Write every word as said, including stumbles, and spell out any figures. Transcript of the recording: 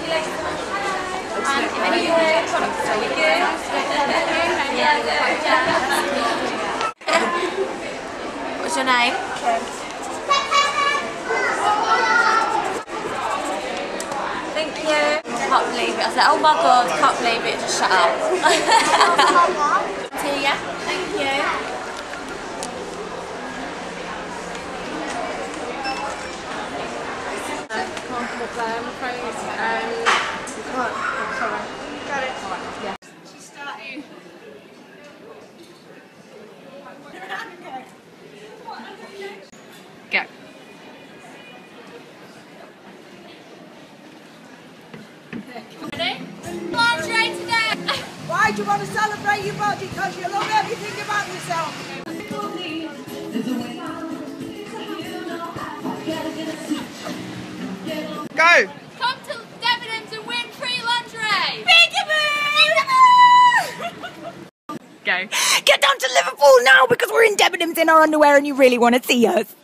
Any hair products are you good? What's your name? Thank you. Can't believe it. I said, oh my god, can't believe it. Just shut up. Tea, yeah? Thank you. Can't come up there, I'm afraid. Um, you can't. Oh, sorry. Got it. All right. Yeah. She's starting. Go. Ready? Lingerie today! Why do you want to celebrate your body? Because you love everything about yourself. Go! Come to Debenhams and win free lingerie! Go. Get down to Liverpool now because we're in Debenhams in our underwear and you really want to see us.